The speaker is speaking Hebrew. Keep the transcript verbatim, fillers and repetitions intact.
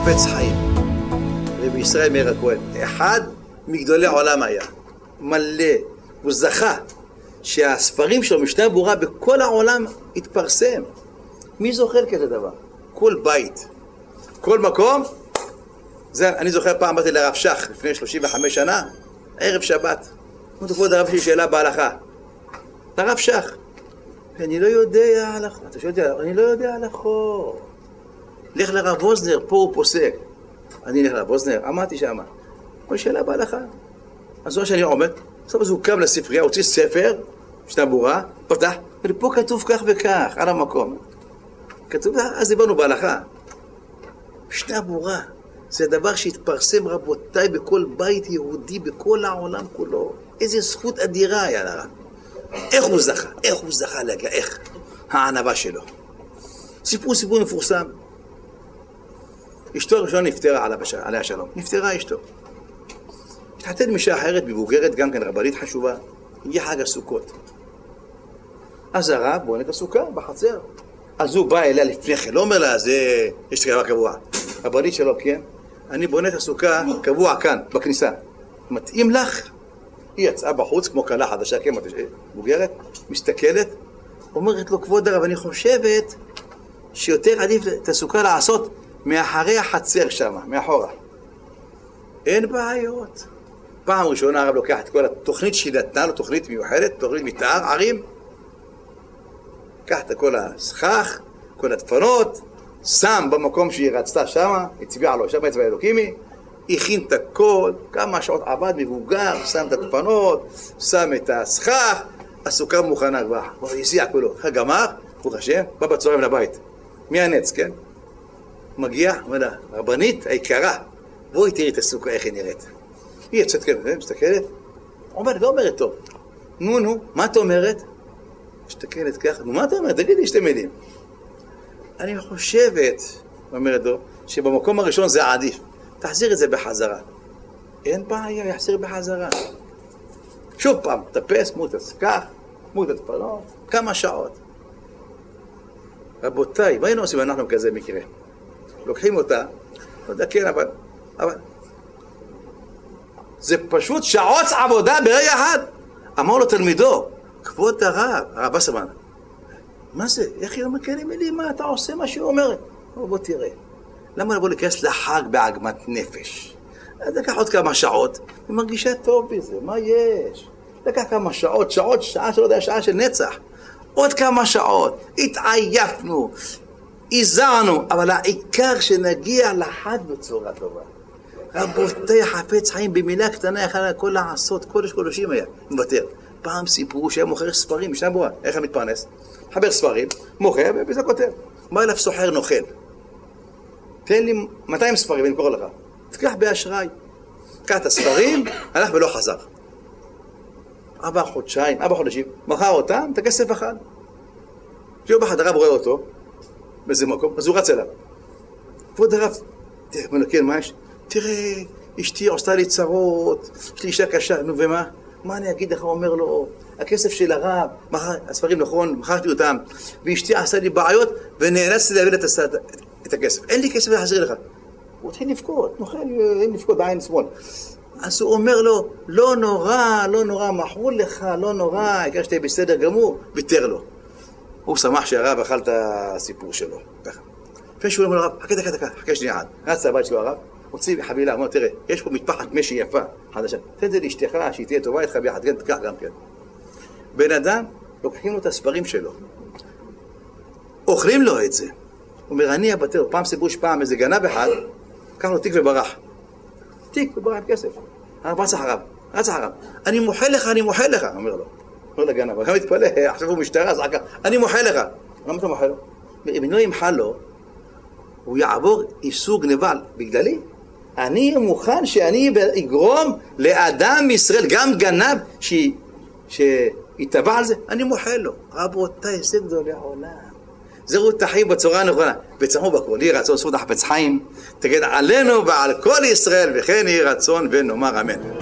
חפץ חיים, רבי ישראל מאיר הכהן, אחד מגדולי העולם היה, מלא, הוא זכה שהספרים שלו, משנה ברורה, בכל העולם התפרסם. מי זוכר כזה דבר? כל בית, כל מקום. זה, אני זוכר פעם באתי לרב שך, לפני שלושים וחמש שנה, ערב שבת. אמרתי, כבוד הרב שלי שאלה בהלכה. לרב שך, אני לא יודע הלכות. אתה שואל אותי, אני לא יודע הלכות. לך לרב ווזנר, פה הוא פוסק. אני אלך לרב ווזנר, אמרתי שמה. כל שאלה בהלכה. אז זו שאני עומד, בסוף הוא קם לספרייה, הוציא ספר, משנה ברורה, פתח, ופה כתוב כך וכך, על המקום. כתוב, אז דיברנו בהלכה. משנה ברורה, זה דבר שהתפרסם רבותיי בכל בית יהודי, בכל העולם כולו. איזו זכות אדירה היה לרב. איך הוא זכה? איך הוא זכה להגיע? איך? הענבה שלו. סיפור סיפור מפורסם. אשתו הראשונה נפטרה עליה שלום. נפטרה אשתו. התחתן מאישה אחרת, מבוגרת, גם כן רבנית חשובה. הגיע חג הסוכות. אז הרב בונה את הסוכה בחצר. אז הוא בא אליה לפני כן, לא אומר לה, זה יש דבר קבוע. רבנית שלו, כן? אני בונה את הסוכה קבוע כאן, בכניסה. מתאים לך? היא יצאה בחוץ, כמו קלה חדשה, כן, מבוגרת, מסתכלת, אומרת לו, כבוד הרב, אני חושבת שיותר עדיף את הסוכה לעשות מאחרי החצר שם, מאחורה. אין בעיות. פעם ראשונה הרב לוקח את כל התוכנית שהיא נתנה לו, תוכנית מיוחדת, תוכנית מתאר, ערים. לקח את כל הסכך, כל הדפנות, שם במקום שהיא רצתה שמה, הצביע לו, שם אצבע אלוקימי, הכין את הכל, כמה שעות עבד מבוגר, שם את הדפנות, שם את הסכך, הסוכה מוכנה כבר, כבר יסיע כולו. אחר גמר, ברוך השם, בא בצהריים לבית. מי הנץ, כן? מגיע, אומר לה, רבנית היקרה, בואי תראי את הסוכה, איך היא נראית. היא יצאת כאן, מסתכלת, אומרת, לא אומרת טוב. נו, נו, מה את אומרת? מסתכלת ככה, נו, מה את אומרת? תגידי שתי מילים. אני חושבת, אומרת לו, שבמקום הראשון זה עדיף. תחזיר את זה בחזרה. אין בעיה, יחזיר בחזרה. שוב פעם, תפס, מות הסכך, מות הדפנות, כמה שעות. רבותיי, מה היינו עושים אנחנו כזה מקרה? לוקחים אותה, לא יודע, כן, אבל, אבל, זה פשוט שעות עבודה ברגע אחד. אמר לו תלמידו, כבוד הרב, הרב וסרמן, מה זה? איך היא אומר כאלה מילים? מה אתה עושה מה שהיא אומרת? בוא, בוא תראה. למה לבוא להיכנס לחג בעגמת נפש? אז לקח עוד כמה שעות, היא מרגישה טוב בזה, מה יש? לקח כמה שעות, שעות, שעה שלא יודע, שעה של נצח. עוד כמה שעות, התעייפנו, הזענו, אבל העיקר שנגיע לחג בצורה טובה. רבותי חפץ חיים במילה קטנה, יכול הכל לעשות, קודש קודשים היה, מוותר. פעם סיפרו שהיה מוכר ספרים, משנה ברורה, איך הוא מתפרנס? חבר ספרים, מוכר, ובזה כותב. בא אליו סוחר נוכל. תן לי מאתיים ספרים, אני קורא לך. תקח באשראי. תקח את הספרים, הלך ולא חזר. ארבע חודשיים, ארבע חודשים, מכר אותם, את הכסף אכל. שיום אחד הרב רואה אותו, באיזה מקום, אז הוא רץ אליו. כבוד הרב, תראה, מנקל, מה יש? תראה, אשתי עושה לי צרות, יש לי אישה קשה, נו ומה? מה אני אגיד לך? אומר לו, הכסף של הרב, מחר, הספרים נכון, מכרתי אותם, ואשתי עשה לי בעיות, ונאלצתי להביא את, הסד... את הכסף. אין לי כסף להחזיר לך. הוא התחיל לבכות, נוכל לבכות בעין שמאל. אז הוא אומר לו, לא נורא, לא נורא, מחרו לך, לא נורא, העיקר שתהיה בסדר גמור, ויתר לו. הוא שמח שהרב אכל את הסיפור שלו. ככה. לפני שהוא אומר לו, הרב, חכה דקה דקה, חכה שנייה עד. רץ לבית שלו הרב, הוציא חבילה, אמר, תראה, יש פה מטפחת משי יפה, חדשה. תן את זה לאשתך, שהיא תהיה טובה איתך ביחד, כן, תקח גם כן. בן אדם, לוקחים לו את הספרים שלו. אוכלים לו את זה. הוא אומר, אני אבטר, פעם סיפרו שפעם איזה גנב אחד, קח לו תיק וברח. תיק וברח עם כסף. הרב רץ אחריו, רץ אחריו. אני מוחל לך, אני מוחל לך, אומר לו. אומר לגנב, אבל גם מתפלא, עכשיו הוא משטרה, זעקה, אני מוחל לך. למה אתה מוחל לו? אם לא ימחל לו, הוא יעבור איסור גניבה בגללי. אני מוכן שאני אגרום לאדם מישראל, גם גנב, שיתבע על זה, אני מוחל לו. רבותיי, זה גדולי העולם. זהו תחי בצורה הנכונה, וצמחו בכל, יהי רצון זכות החפץ חיים, תגד עלינו ועל כל ישראל, וכן יהי רצון ונאמר אמן.